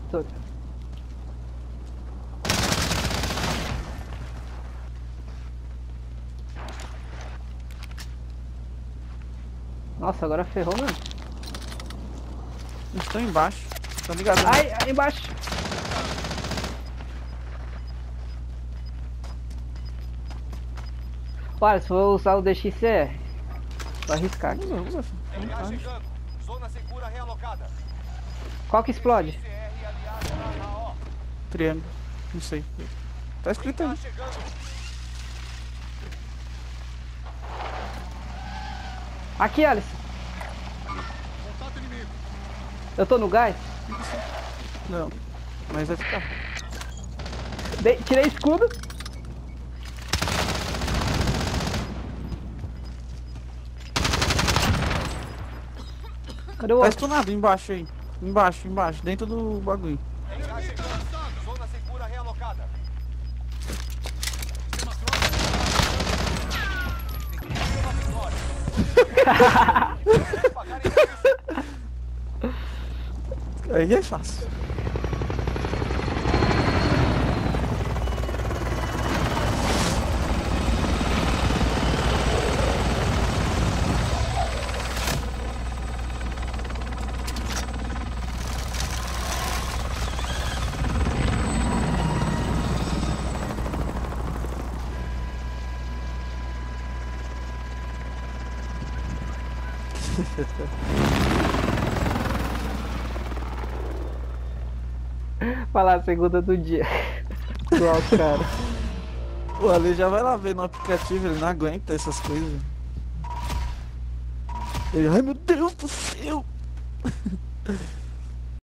Tô- Nossa, agora ferrou, mano. Eles estão embaixo. Tá ligado? Né? Ai, aí embaixo. Olha, se for usar o DXR, vou arriscar aqui. Usa. MA chegando. Zona segura realocada. Qual que explode? CR aliado na AO. Triângulo. Não sei. Tá escrito MA aí. chegando. Aqui, Alisson. Contato inimigo. Eu tô no gás. Não. Mas vai ficar. Tirei escudo. Cadê o Tá outro? estunado embaixo aí. Embaixo, embaixo. Dentro do bagulho. MA chegando. Zona segura realocada. Aí é fácil. Falar a segunda do dia. Do alto, cara. O Ale já vai lá ver no aplicativo, ele não aguenta essas coisas. Ele, ai meu Deus do céu!